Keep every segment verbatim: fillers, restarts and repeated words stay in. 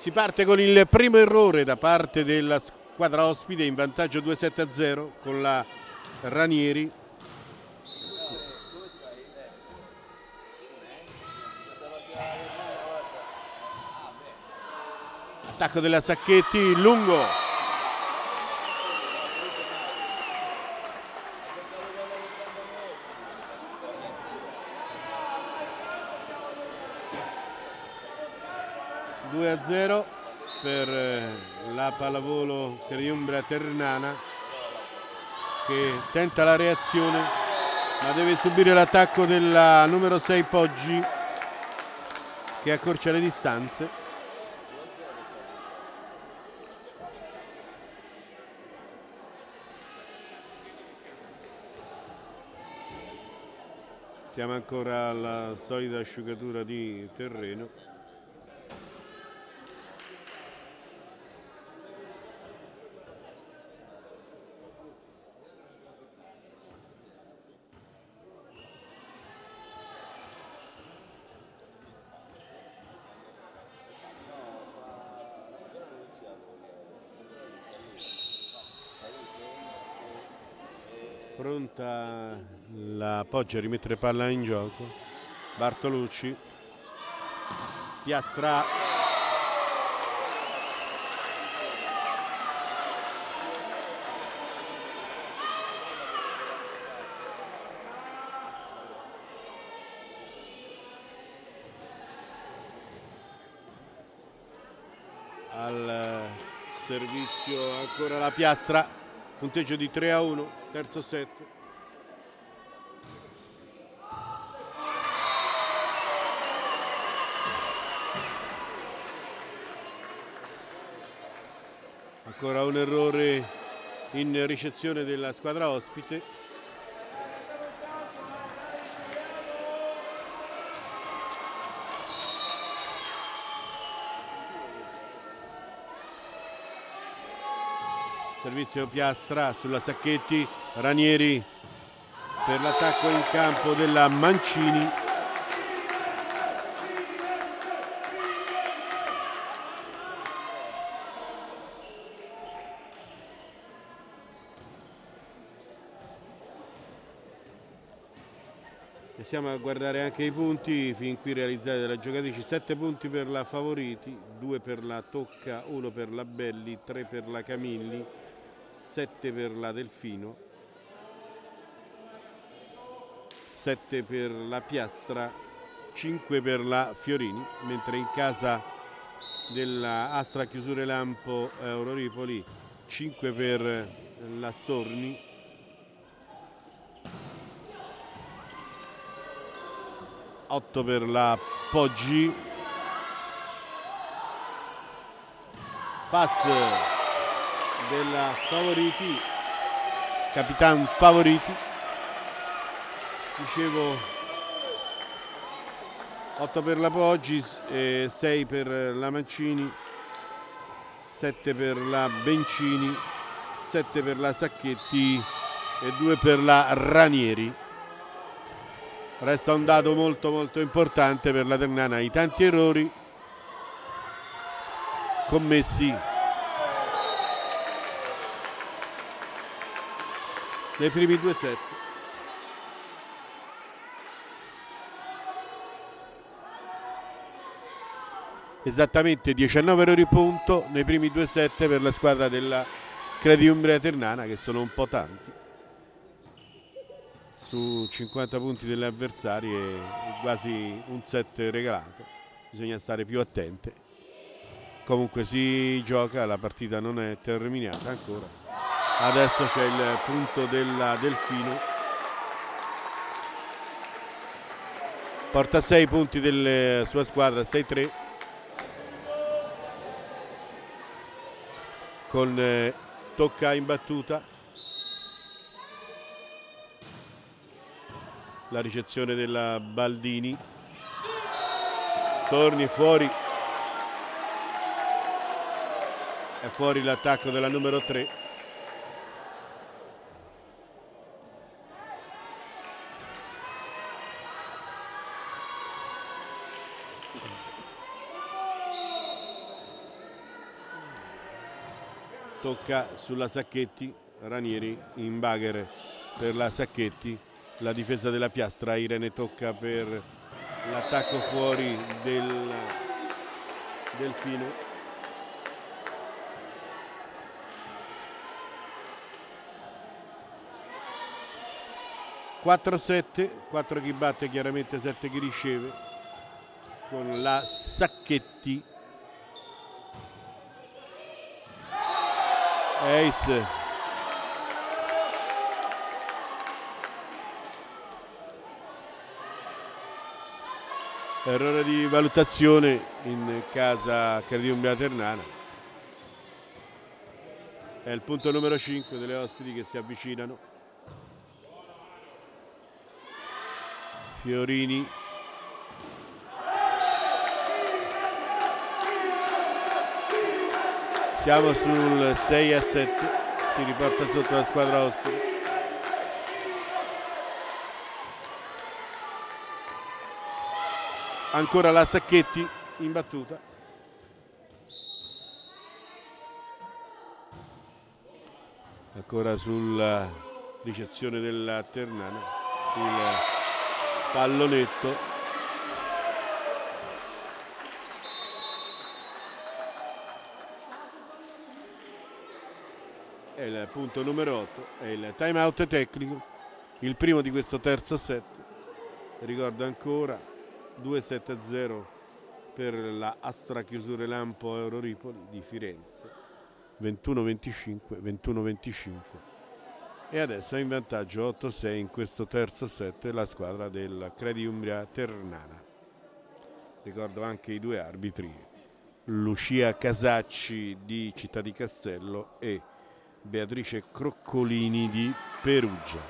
Si parte con il primo errore da parte della squadra ospite, in vantaggio due sette a zero con la Ranieri. Attacco della Sacchetti, lungo. due a zero per la pallavolo Crediumbria Ternana, che tenta la reazione ma deve subire l'attacco della numero sei Poggi, che accorcia le distanze. Siamo ancora alla solita asciugatura di terreno. Pronta la Poggia a rimettere palla in gioco. Bartolucci, Piastra, al servizio ancora la Piastra, punteggio di tre a uno, terzo set. Ancora un errore in ricezione della squadra ospite. Servizio Piastra sulla Sacchetti, Ranieri per l'attacco in campo della Mancini. E siamo a guardare anche i punti fin qui realizzati dalle giocatrici. sette punti per la Favoriti, due per la Tocca, uno per la Belli, tre per la Camilli, sette per la Delfino, sette per la Piastra, cinque per la Fiorini, mentre in casa della Astra Chiusure Lampo Euroripoli cinque per la Storni, otto per la Poggi. Pass della Favoriti, Capitan Favoriti, dicevo otto per la Poggi, eh, sei per la Mancini, sette per la Bencini, sette per la Sacchetti e due per la Ranieri. Resta un dato molto molto importante per la Ternana, i tanti errori commessi nei primi due set. Esattamente diciannove errori punto nei primi due set per la squadra della Crediumbria Ternana, che sono un po' tanti su cinquanta punti delle avversarie e quasi un set regalato. Bisogna stare più attenti. Comunque si gioca, la partita non è terminata ancora. Adesso c'è il punto della Delfino, porta sei punti della sua squadra, sei tre, con eh, Tocca in battuta, la ricezione della Baldini, torni fuori, è fuori l'attacco della numero tre. tocca sulla Sacchetti, Ranieri in bagher per la Sacchetti, la difesa della Piastra, Irene tocca per l'attacco fuori del Delfino. quattro sette, quattro chi batte, chiaramente sette chi riceve, con la Sacchetti. Ace. Errore di valutazione in casa Credito Umbria Ternana. È il punto numero cinque delle ospiti che si avvicinano. Fiorini. Siamo sul sei a sette, si riporta sotto la squadra ospite. Ancora la Sacchetti in battuta. Ancora sulla ricezione della Ternana il pallonetto. È il punto numero otto, è il time out tecnico, il primo di questo terzo set. Ricordo ancora due sette a zero per la Astra Chiusure Lampo Euroripoli di Firenze, ventuno venticinque, ventuno venticinque, e adesso è in vantaggio otto a sei in questo terzo set la squadra del Credito Umbria Ternana. Ricordo anche i due arbitri, Lucia Casacci di Città di Castello e Beatrice Croccolini di Perugia.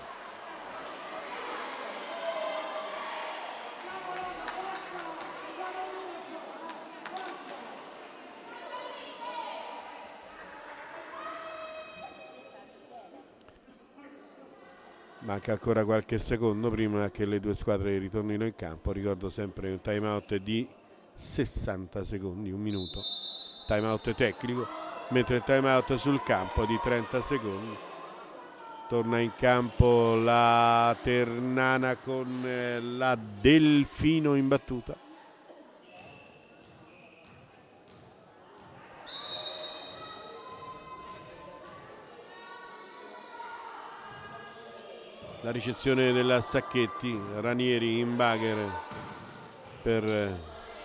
Manca ancora qualche secondo prima che le due squadre ritornino in campo. Ricordo sempre un time out di sessanta secondi, un minuto. Time out tecnico, mentre il time out sul campo di trenta secondi. Torna in campo la Ternana con la Delfino in battuta. La ricezione della Sacchetti, Ranieri in bagher per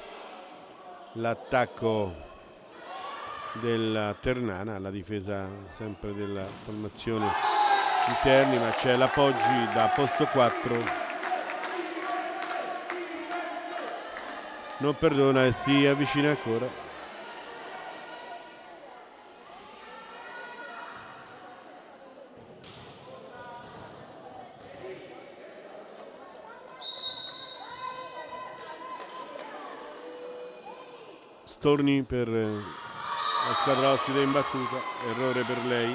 l'attacco della Ternana, la difesa sempre della formazione interni, ma c'è la Poggi da posto quattro, non perdona e si avvicina ancora. Storni per la squadra ospite in battuta, errore per lei.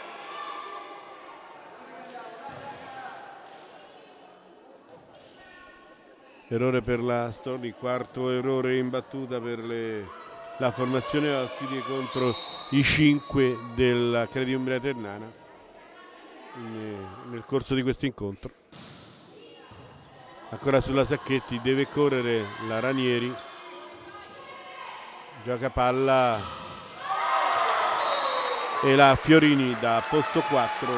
Errore per la Storni, quarto errore in battuta per le, la formazione ospite contro i cinque della Credito Umbria Ternana in, nel corso di questo incontro. Ancora sulla Sacchetti, deve correre la Ranieri. Gioca palla e la Fiorini da posto quattro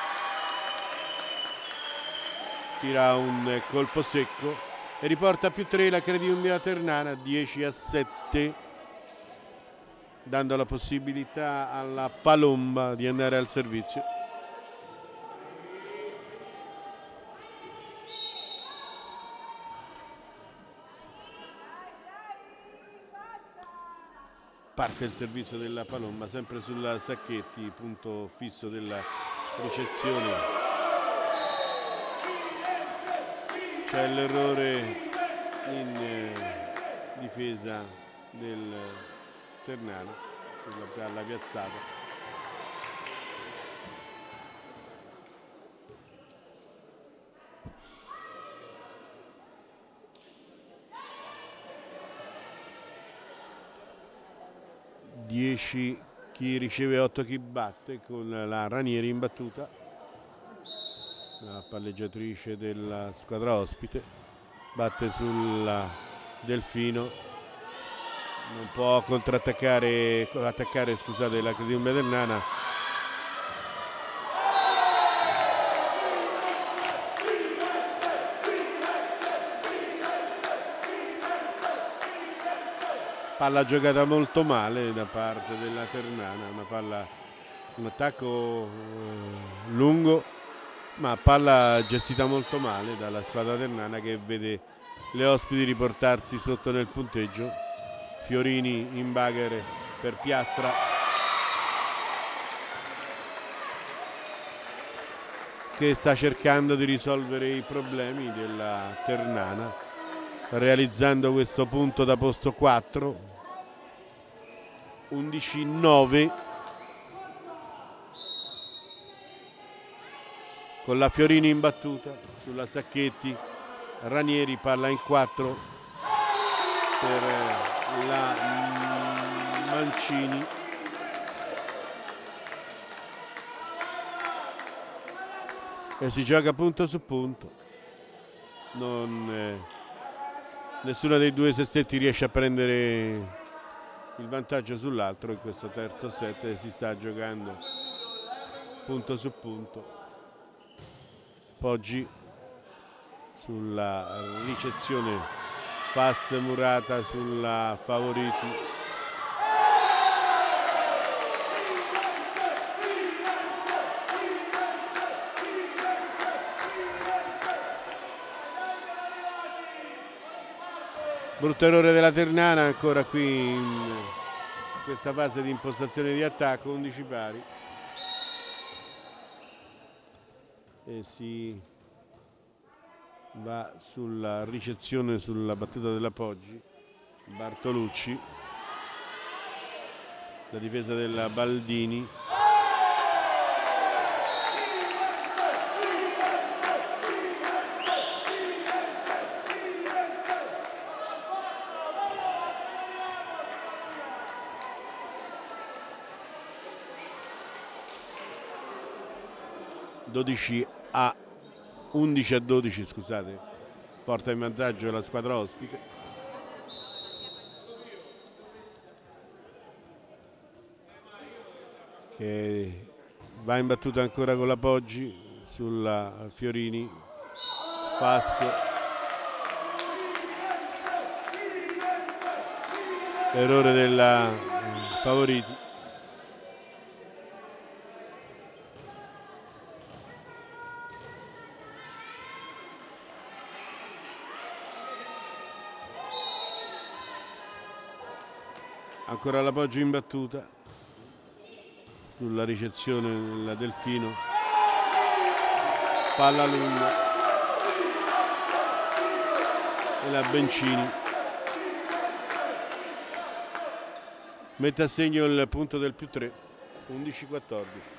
tira un colpo secco e riporta a più tre la Credito Umbria Ternana, dieci a sette, dando la possibilità alla Palomba di andare al servizio. Parte il servizio della Palomba, sempre sulla Sacchetti, punto fisso della ricezione. C'è l'errore in eh, difesa del Ternana sulla palla piazzata. dieci chi chi riceve otto chi batte, con la Ranieri in battuta, la palleggiatrice della squadra ospite, batte sulla Delfino, non può contrattaccare, attaccare scusate la Crediumbria Ternana. Palla giocata molto male da parte della Ternana, una palla, un attacco eh, lungo, ma palla gestita molto male dalla squadra ternana, che vede le ospiti riportarsi sotto nel punteggio. Fiorini in baghere per Piastra, che sta cercando di risolvere i problemi della Ternana, realizzando questo punto da posto quattro. undici nove, con la Fiorini in battuta sulla Sacchetti. Ranieri, palla in quattro per la Mancini, e si gioca punto su punto. Non, eh, nessuna dei due sestetti riesce a prendere il vantaggio sull'altro in questo terzo set, e si sta giocando punto su punto. Poggi sulla ricezione, fast Murata sulla Favoriti, brutto errore della Ternana ancora qui in questa fase di impostazione di attacco. undici pari, e si va sulla ricezione, sulla battuta della Poggi. Bartolucci, la difesa della Baldini, dodici a undici a dodici, scusate, porta in vantaggio la squadra ospite. Che va in battuta ancora con la Poggi sulla Fiorini, fast, errore della Favoriti. Ancora la Poggi in battuta sulla ricezione della Delfino, palla lunga, e la Bencini mette a segno il punto del più tre, undici quattordici.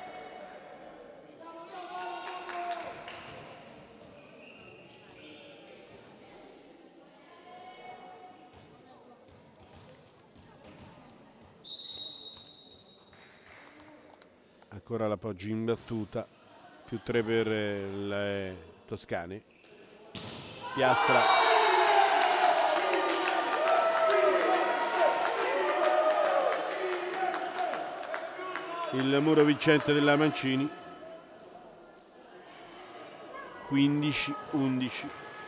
Ancora la Poggi in battuta, più tre per le toscane. Piastra, il muro vincente della Mancini, quindici undici.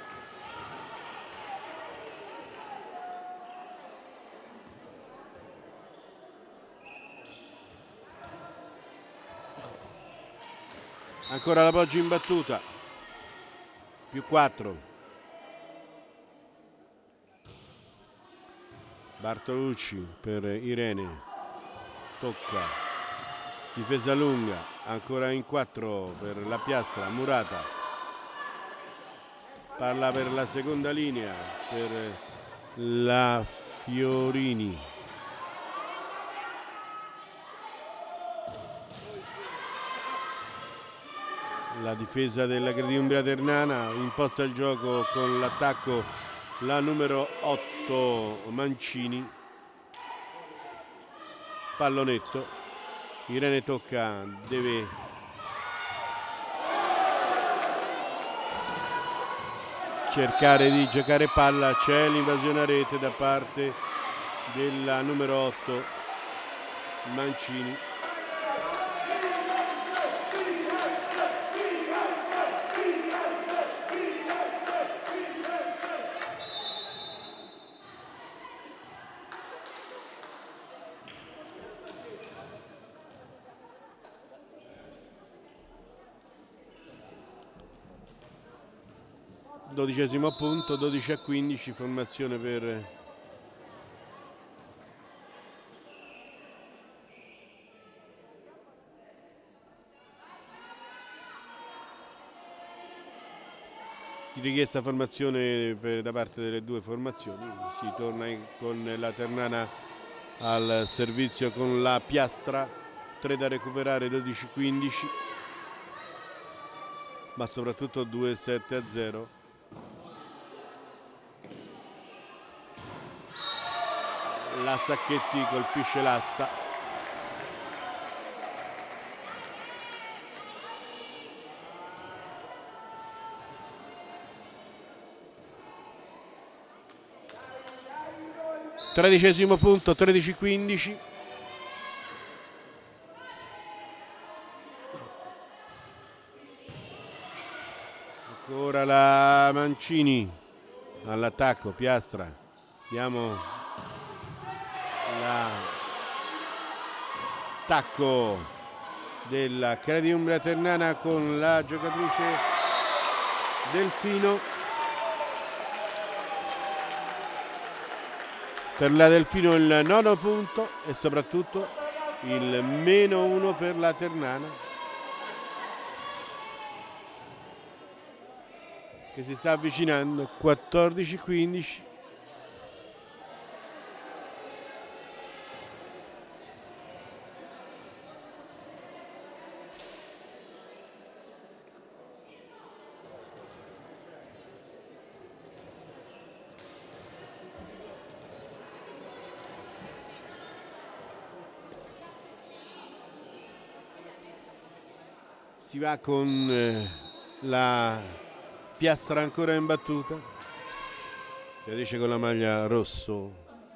Ancora la Poggi in battuta, più quattro. Bartolucci per Irene, tocca, difesa lunga, ancora in quattro per la Piastra. Murata, palla per la seconda linea per la Fiorini. La difesa della Crediumbria Ternana imposta il gioco con l'attacco la numero otto Mancini. pallonetto. Irene Tocca deve cercare di giocare palla, c'è l'invasione a rete da parte della numero otto Mancini. Dodicesimo punto, dodici a quindici, formazione per richiesta formazione per, da parte delle due formazioni. Si torna in, con la Ternana al servizio con la Piastra, tre da recuperare, dodici quindici, ma soprattutto due sette a zero. La Sacchetti colpisce l'asta. Tredicesimo punto, tredici quindici. Ancora la Mancini all'attacco, Piastra. Diamo l'attacco della Credi Umbria Ternana con la giocatrice Delfino. Per la Delfino il nono punto e soprattutto il meno uno per la Ternana, che si sta avvicinando, quattordici quindici. Si va con eh, la Piastra ancora in battuta, Fiorice con la maglia rosso,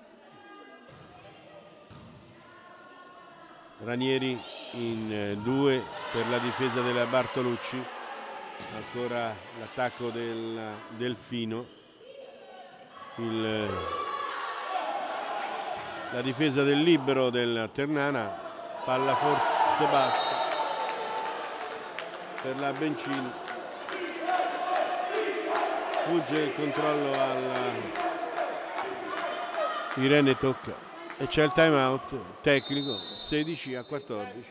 Ranieri in eh, due per la difesa della Bartolucci, ancora l'attacco del Delfino, il, la difesa del libero del Ternana, palla forse bassa per la Bencini, fugge il controllo alla Irene Tocca e c'è il time out tecnico, sedici a quattordici.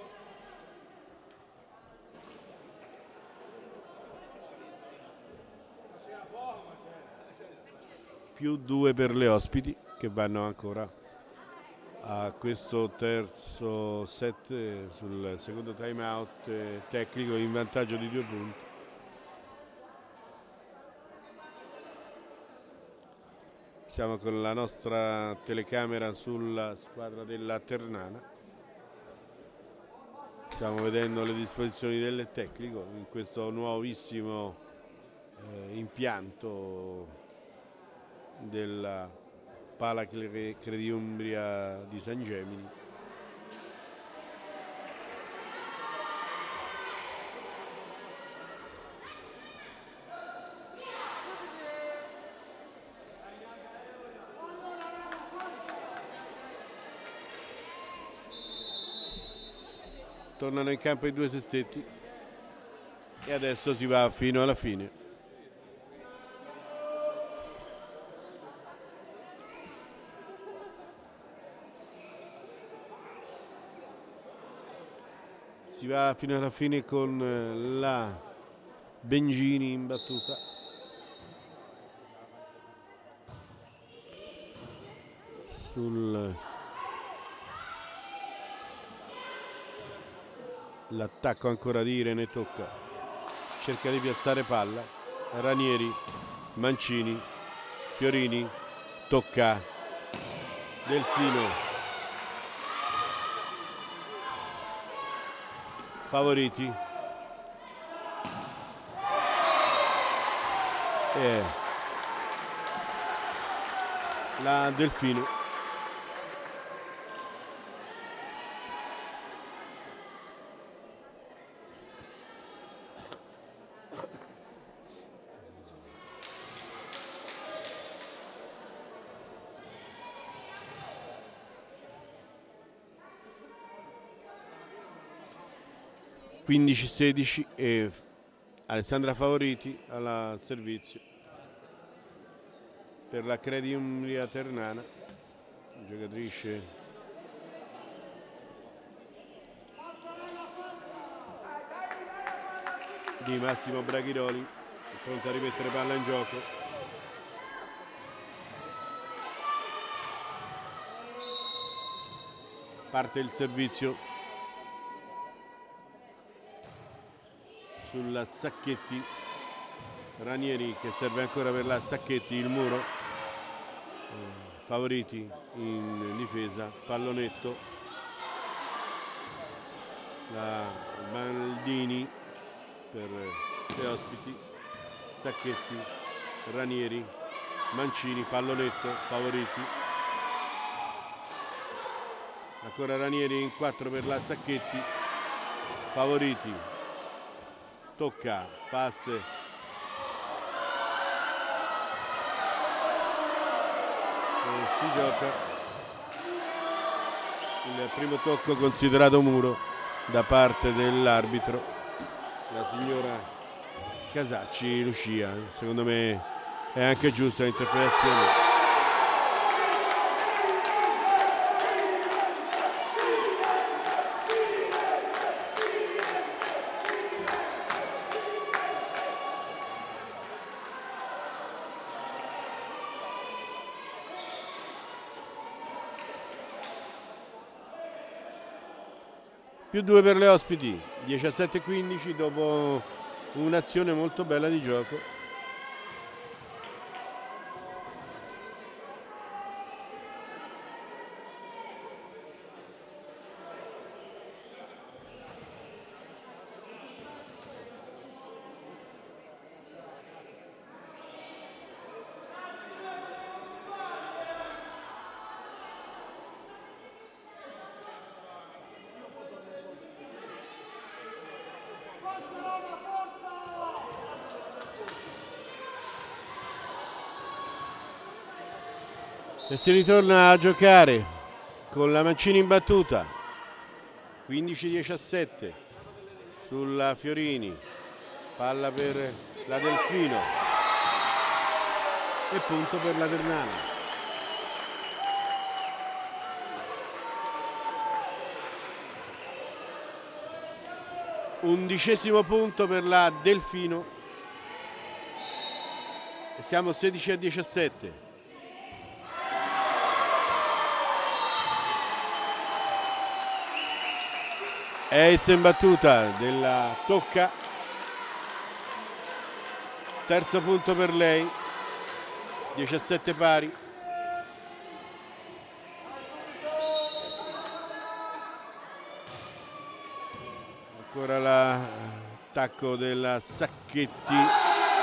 Più due per le ospiti che vanno ancora a questo terzo set sul secondo time out tecnico in vantaggio di due punti. Siamo con la nostra telecamera sulla squadra della Ternana, stiamo vedendo le disposizioni del tecnico in questo nuovissimo eh, impianto della Pala Credi Umbria di San Gemini. Tornano in campo i due sestetti e adesso si va fino alla fine. Si va fino alla fine con la Bengini in battuta. Sul l'attacco ancora di Irene Tocca, cerca di piazzare palla, Ranieri, Mancini, Fiorini, Tocca, Delfino, Favoriti. E la Delfino. quindici sedici e Alessandra Favoriti al servizio per la Credi Umbria Ternana, giocatrice di Massimo Braghiroli, pronta a rimettere palla in gioco. Parte il servizio sulla Sacchetti, Ranieri che serve ancora per la Sacchetti, il muro, Favoriti in difesa, pallonetto, la Baldini per le ospiti, Sacchetti, Ranieri, Mancini, pallonetto, Favoriti, ancora Ranieri in quattro per la Sacchetti, Favoriti, tocca, pass, e si gioca il primo tocco considerato muro da parte dell'arbitro, la signora Casacci Lucia. Secondo me è anche giusta l'interpretazione. Più due per le ospiti, diciassette quindici dopo un'azione molto bella di gioco. E si ritorna a giocare con la Mancini in battuta, quindici diciassette sulla Fiorini, palla per la Delfino e punto per la Ternana. Undicesimo punto per la Delfino e siamo sedici a diciassette. Ace in battuta della Tocca, terzo punto per lei, diciassette pari. Ancora l'attacco della Sacchetti.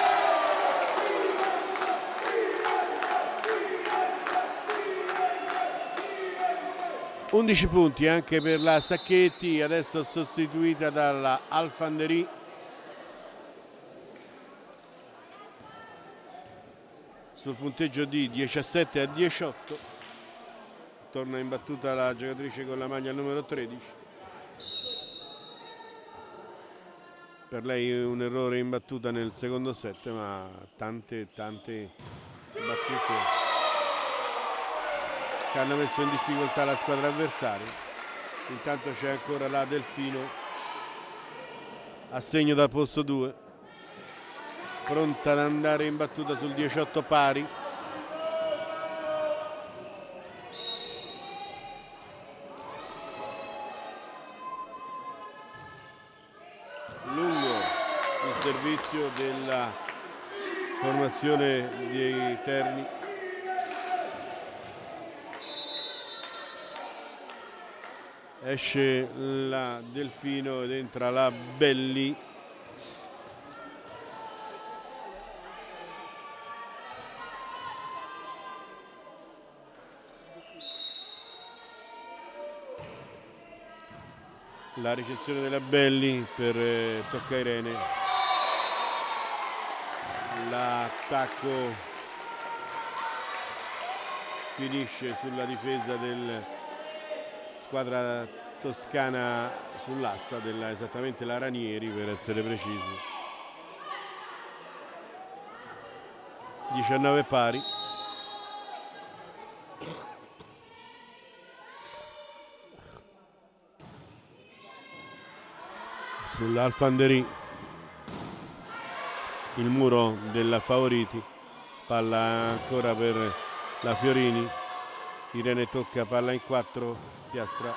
undici punti anche per la Sacchetti, adesso sostituita dalla Alfanderi. Sul punteggio di diciassette a diciotto. Torna in battuta la giocatrice con la maglia numero tredici. Per lei un errore in battuta nel secondo set, ma tante tante battute che hanno messo in difficoltà la squadra avversaria. Intanto c'è ancora la Delfino a segno da posto due, pronta ad andare in battuta sul diciotto pari. Lungo il servizio della formazione dei Terni. esce la Delfino ed entra la Belli. La ricezione della Belli per eh, Toccairene, l'attacco finisce sulla difesa del squadra toscana, sull'asta della esattamente la Ranieri per essere precisi. diciannove pari. Sull'Alfanderi il muro della Favoriti, palla ancora per la Fiorini, Irene tocca, palla in quattro, Piastra.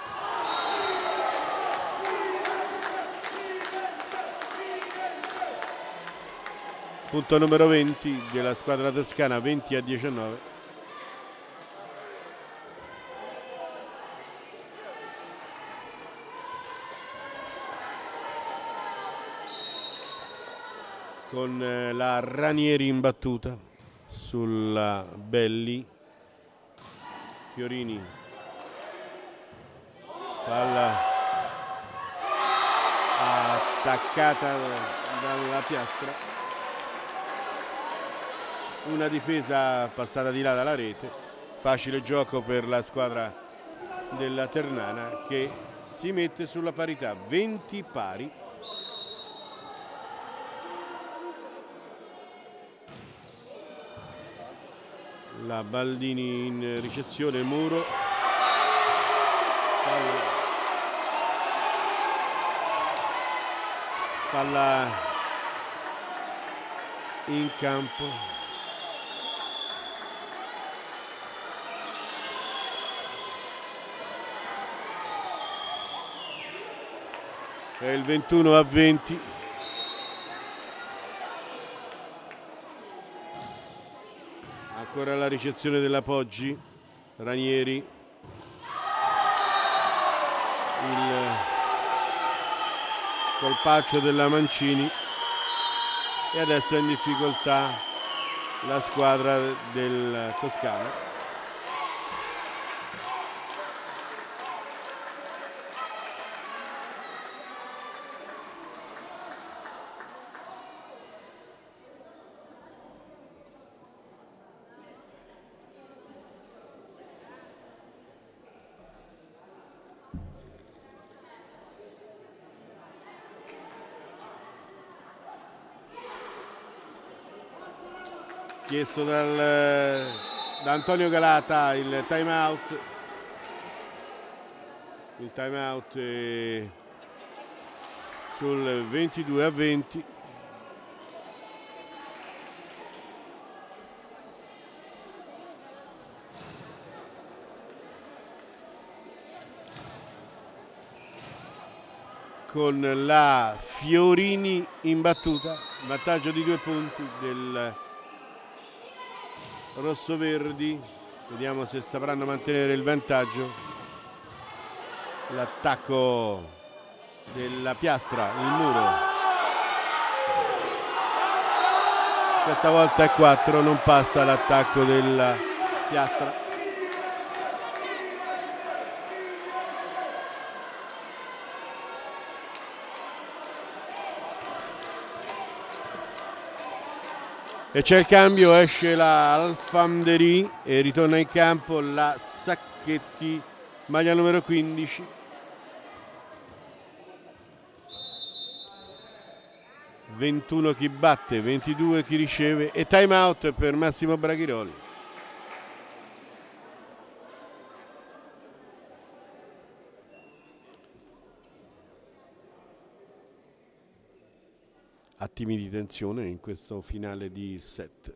Punto numero venti della squadra toscana, venti a diciannove. Con la Ranieri in battuta sulla Belli, Fiorini, palla attaccata dalla Piastra, una difesa passata di là dalla rete, facile gioco per la squadra della Ternana che si mette sulla parità, venti pari. La Baldini in ricezione, Muro, palla, palla in campo, è il ventuno a venti. Ancora la ricezione della Poggi, Ranieri, il colpaccio della Mancini e adesso è in difficoltà la squadra del Toscana. Chiesto dal, da Antonio Galata il time out, il time out è sul ventidue a venti. Con la Fiorini in battuta, vantaggio di due punti del rossoverdi, vediamo se sapranno mantenere il vantaggio. L'attacco della Piastra, il muro, questa volta è quattro, non passa l'attacco della Piastra. E c'è il cambio, esce la Alfanderi e ritorna in campo la Sacchetti, maglia numero quindici. ventuno chi batte, ventidue chi riceve e time out per Massimo Braghiroli. Attimi di tensione in questo finale di set.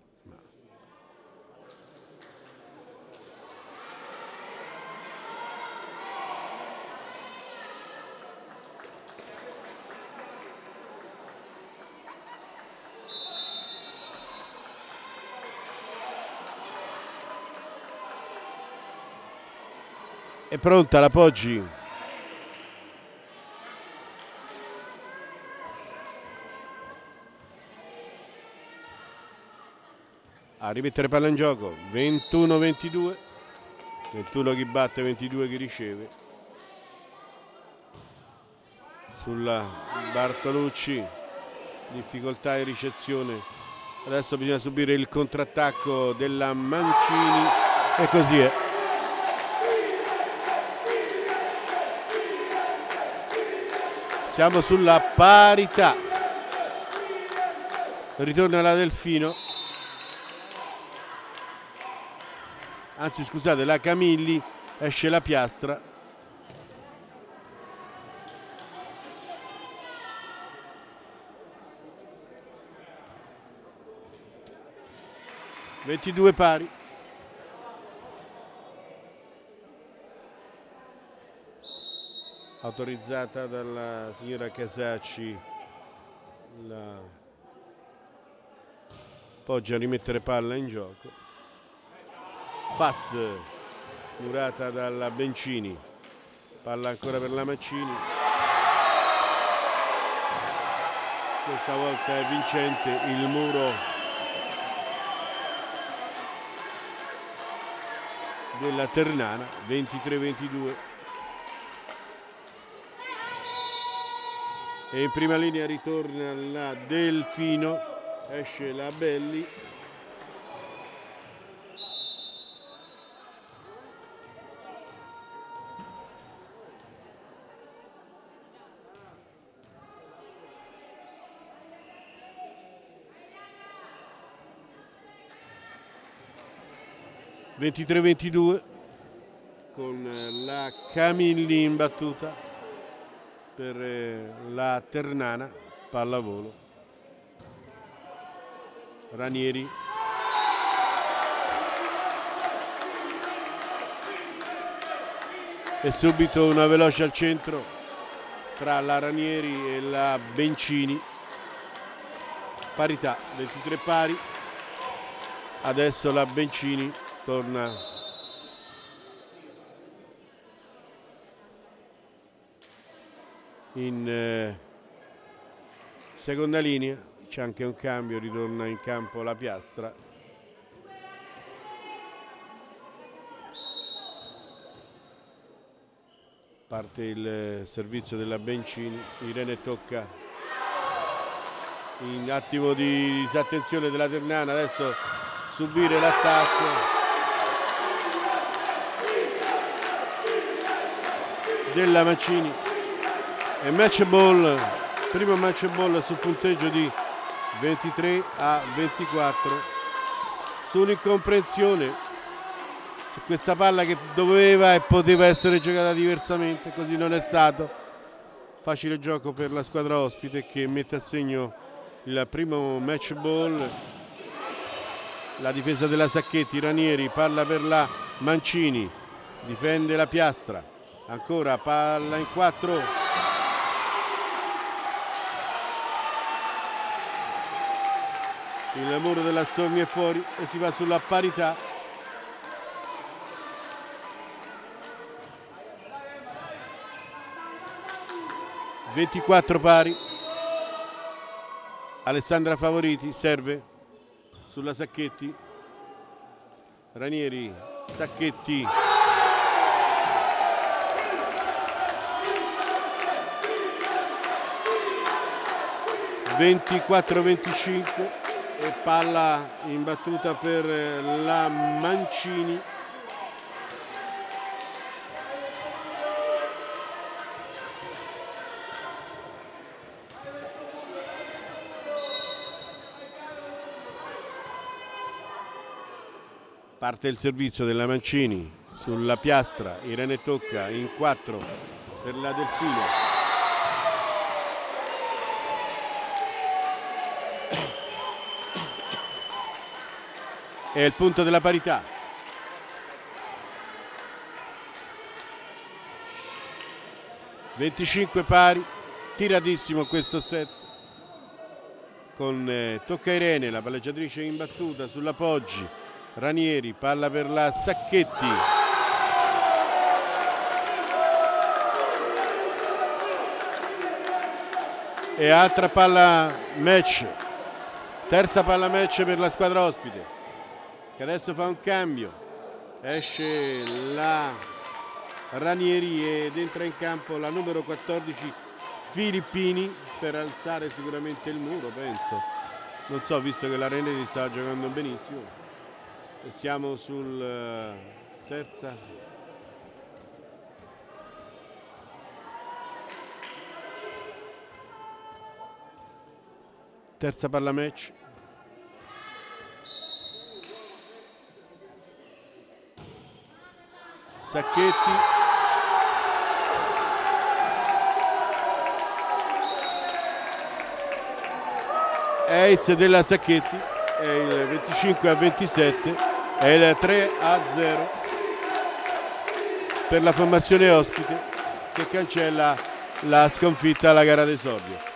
È pronta la Poggi. a rimettere palla in gioco. Ventuno ventidue, ventuno chi batte, ventidue chi riceve. Sulla Bartolucci, difficoltà di ricezione, adesso bisogna subire il contrattacco della Mancini e così è. Siamo sulla parità, ritorna la Delfino, anzi scusate, la Camilli, esce la Piastra. ventidue pari. Autorizzata dalla signora Casacci la Poggia a rimettere palla in gioco. Fast, murata dalla Bencini, palla ancora per la Mancini, questa volta è vincente il muro della Ternana. Ventitré ventidue. E in prima linea ritorna la Delfino, esce la Belli. ventitré ventidue con la Camilli in battuta per la Ternana, pallavolo. Ranieri, e subito una veloce al centro tra la Ranieri e la Bencini. Parità, ventitré pari. Adesso la Bencini torna in eh, seconda linea, c'è anche un cambio, ritorna in campo la Piastra. Parte il servizio della Bencini, Irene tocca in attimo di disattenzione della Ternana, adesso subire l'attacco. Della Mancini. E match ball, primo match ball sul punteggio di ventitré a ventiquattro, su un'incomprensione su questa palla che doveva e poteva essere giocata diversamente, così non è stato. Facile gioco per la squadra ospite che mette a segno il primo match ball. La difesa della Sacchetti, Ranieri, palla per la Mancini, difende la Piastra, ancora palla in quattro. Il muro della Stormi è fuori e si va sulla parità. ventiquattro pari. Alessandra Favoriti serve sulla Sacchetti. Ranieri, Sacchetti. ventiquattro venticinque. E palla in battuta per la Mancini. Parte il servizio della Mancini sulla Piastra, Irene tocca in quattro per la Delfino. È il punto della parità. venticinque pari, tiratissimo questo set. Con eh, tocca Irene, la palleggiatrice in battuta sulla Poggi. Ranieri, palla per la Sacchetti. E altra palla match. Terza palla match per la squadra ospite. che adesso fa un cambio, esce la Ranieri ed entra in campo la numero quattordici Filippini per alzare sicuramente il muro, penso. Non so, visto che la Ranieri sta giocando benissimo. E siamo sul uh, terza. Terza palla match. Sacchetti. Ace della Sacchetti, è il venticinque a ventisette, è il tre a zero per la formazione ospite che cancella la sconfitta alla gara d'esordio.